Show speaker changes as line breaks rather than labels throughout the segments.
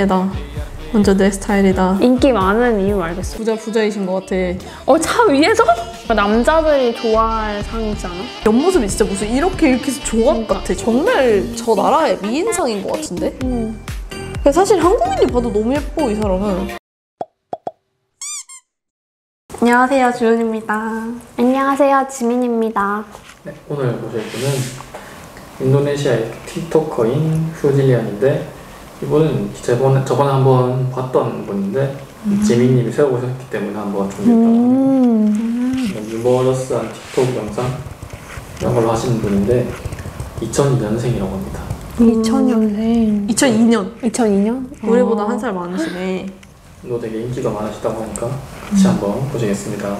존예다. 완전 내 스타일이다.
인기 많은 이유 알겠어.
부자이신 것 같아.
차 위에서? 남자들이 좋아할 상이지 않아?
옆모습이 진짜 무슨 이렇게 해서 조각 같아. 정말 저 나라의 미인상인 것 같은데? 근데 사실 한국인이 봐도 너무 예뻐, 이 사람은. 안녕하세요, 주연입니다.
안녕하세요, 지민입니다.
네, 오늘 모실 분은 인도네시아의 틱토커인 후질리안인데, 이분은 저번에 한번 봤던 분인데 지민님이 새로 오셨기 때문에 한번 준비했다고 합니다. 유머러스한 틱톡 영상 이런 걸로 하시는 분인데 2002년생이라고 합니다.
2000년생.
2002년? 우리보다 한 살 많으시네.
너 되게 인기가 많으시다고 하니까 같이 한번 보시겠습니다.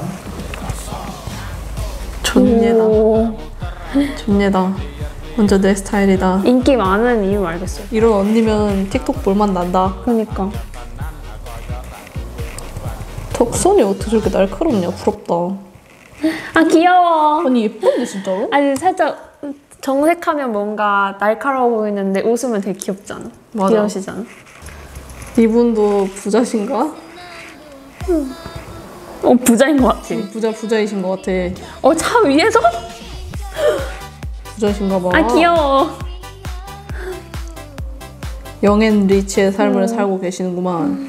존예다. 완전 내 스타일이다.
인기 많은 이유 알겠어.
이런 언니면 틱톡 볼만 난다.
그러니까.
덕선이 어떻게 저렇게 날카롭냐? 부럽다.
아, 귀여워.
아니 예쁜데 진짜로?
아니, 살짝 정색하면 뭔가 날카로워 보이는데 웃으면 되게 귀엽지 않아?
맞아.
귀여우시지 않아?
이분도 부자신가?
부자인 것 같아.
부자이신 것 같아.
차 위에서?
부자신가 봐.
아, 귀여워.
영앤 리치의 삶을 살고 계시는구만.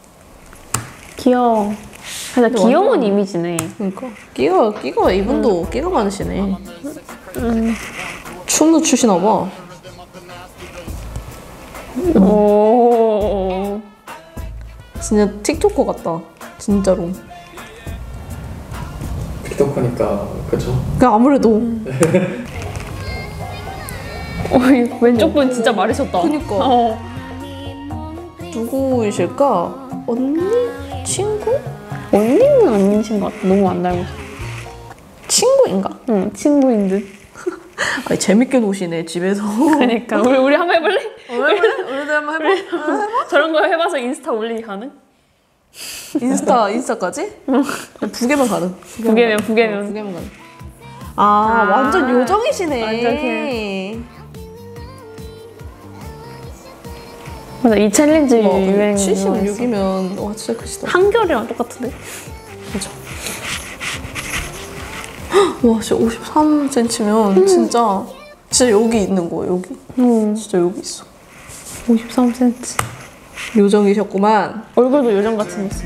귀여워. 근데 귀여운
완전...
이미지네.
그러니까 끼가 이분도 끼가 많으시네. 춤도 추시나 봐.
오.
진짜 틱토커 같다. 진짜로.
틱토커니까 그죠?
그냥 아무래도.
왼쪽 분 진짜 마르셨다.
그니까. 누구이실까? 언니? 친구?
언니는 아니신 것 같아. 너무 안 닮았어.
친구인가?
응, 친구인 듯.
아니, 재밌게 노시네, 집에서.
그러니까. 우리 한번 해볼래?
우리도 한번 해봐.
저런 거 해봐서 인스타 올리기 가능?
인스타까지? 부계면 가능.
부계면.
가능. 완전 요정이시네.
완전 맞아, 이 챌린지 유행.
76이면 와 진짜 크시다.
한결이랑 똑같은데?
맞아. 와 진짜 53cm면 진짜 여기 있는 거야, 여기. 진짜 여기 있어.
53cm.
요정이셨구만.
얼굴도 요정같이 생겼어.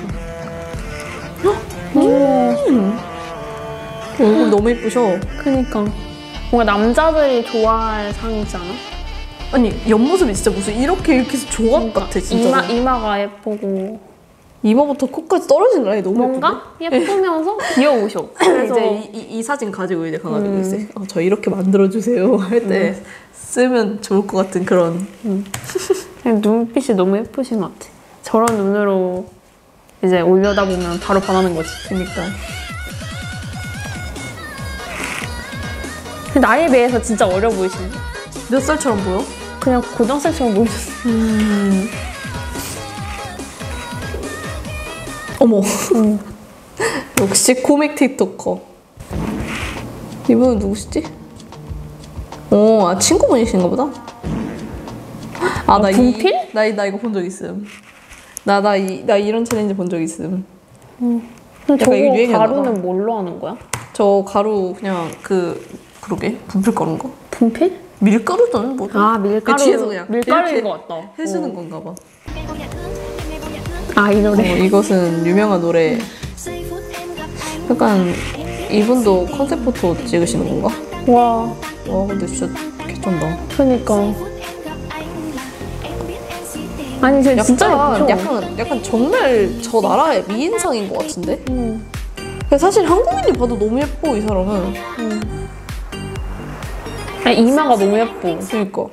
얼굴 너무 예쁘셔.
그니까. 뭔가 남자들이 좋아할 상이지 않아?
아니 옆모습이 진짜 무슨 이렇게 해서 조각 같아, 진짜.
이마가 예쁘고
이마부터 코까지 떨어지는 라인이 너무
뭔가 예쁘면서 귀여우셔.
그래서 이제 이 사진 가지고 이제 가가지고 이제 저 이렇게 만들어주세요 할 때 쓰면 좋을 것 같은 그런.
그냥 눈빛이 너무 예쁘신 것 같아. 저런 눈으로 이제 올려다보면 바로 반하는 거지.
그러니까.
나이에 비해서 진짜 어려 보이시네.
몇 살처럼 보여?
그냥 고등학생처럼 보이셨어.
어머. 역시 코믹 틱토커. 이분은 누구시지? 친구분이신가 보다.
분필?
나 이거 본 적 있음. 나 이런 챌린지 본 적 있음.
근데 저거
유행이었나
가루는
봐.
뭘로 하는 거야?
저 가루 그냥 그러게 분필 가루인가?
분필?
밀가루든 뭐든.
밀가루.
뒤에서 그냥
밀가루인
이렇게
것 같다.
해주는 건가 봐.
이 노래.
이것은 유명한 노래. 약간 이분도 컨셉 포토 찍으시는 건가?
와,
근데 진짜 개쩐다.
그러니까. 아니, 진짜
약간 정말 저 나라의 미인상인 것 같은데? 근데 사실 한국인이 봐도 너무 예뻐, 이 사람은.
아니, 이마가 너무 예뻐.
그러니까.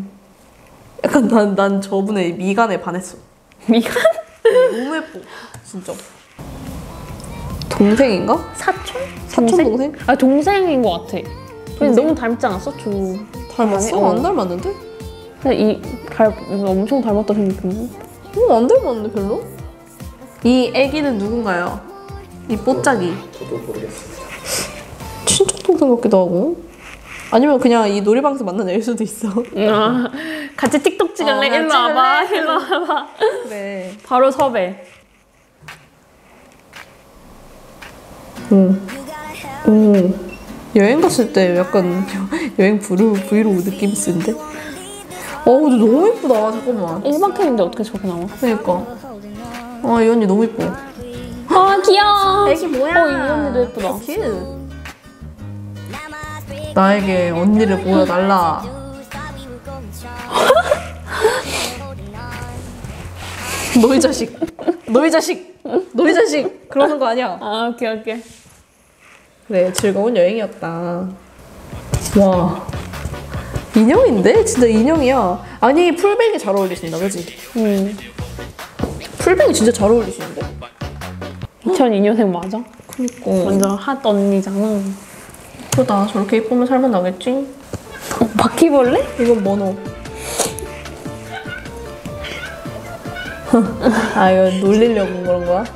약간 난 저분의 미간에 반했어.
미간?
너무 예뻐, 진짜. 동생인가? 사촌 동생?
동생인 것 같아. 근데 너무 닮지 않았어?
닮았어? 안 닮았는데?
근데 엄청 닮았다 생각했는데.
안 닮았는데 별로? 이 애기는 누군가요? 이 뽀짝이.
저도 모르겠습니다.
친척 동생 같기도 하고. 아니면 그냥 이 놀이방에서 만난 애일 수도 있어.
같이 틱톡 찍을래?
나
일로 와봐.
찍을래?
일로 와봐.
그래.
바로 섭외.
여행 갔을 때 약간 여행 브이로그 느낌 있는데? 근데 너무 예쁘다. 잠깐만.
1박 했는데 어떻게 저렇게 나와?
그러니까. 이 언니 너무 예뻐.
아 귀여워.
애기 뭐야?
이 언니도 예쁘다.
큐. 나에게 언니를 보여달라. 너희 자식. 너희 자식. 너희 자식. 그러는 거 아니야.
아 오케이.
그래, 즐거운 여행이었다. 와. 인형인데? 진짜 인형이야. 아니, 풀백이 잘 어울리신다, 그지? 풀백이 진짜 잘 어울리시는데?
2002년생 맞아?
그니까.
완전 핫 언니잖아.
그러다 저렇게 예쁘면 살만 나겠지?
바퀴벌레?
이건 뭐노? 이거 놀리려고 그런 거야?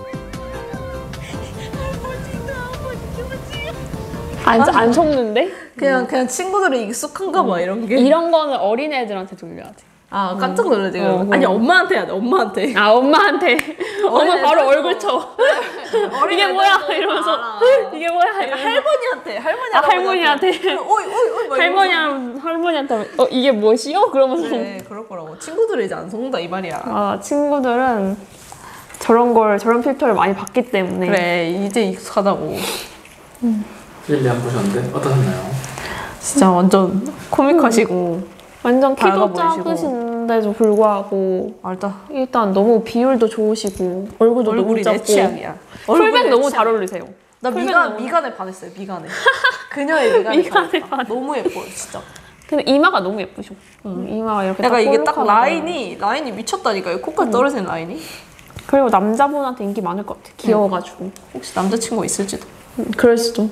안 속는데?
그냥 친구들이 익숙한가 봐, 이런 게.
이런 거는 어린애들한테 돌려야 돼.
깜짝 놀래, 지금.
아니,
엄마한테 해야 돼, 엄마한테.
아 엄마한테. 엄마 바로 얼굴 쳐. 이게 뭐야? 이러면서 이게 뭐야?
할머니한테,
할머니한테.
어이,
할머니한테 이게 무엇이요? 그러면서.
그래, 그럴 거라고. 친구들이 이제 안 속는다, 이 말이야.
친구들은 저런 필터를 많이 봤기 때문에.
그래, 이제 익숙하다고.
릴리안 보셨는데 어떠셨나요?
진짜 완전 코믹하시고.
완전
밝아
키도
보이시고.
작으신데도 불구하고 일단 너무 비율도 좋으시고 얼굴도 너무
얼굴이 내
작고
취향이야.
풀백 너무 잘 어울리세요.
나 미간에 반했어요, 미간에. 그녀의 미간에 반했다. 너무 예뻐요, 진짜.
근데 이마가 너무 예쁘셔. 이마가 이렇게
약간 이게 딱
볼록하고.
라인이 미쳤다니까요. 코까지 떨어지는 라인이.
그리고 남자분한테 인기 많을 것 같아. 귀여워가지고.
혹시 남자친구가 있을지도.
그럴 수도.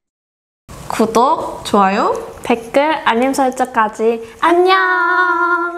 구독, 좋아요.
댓글, 알림 설정까지. 안녕!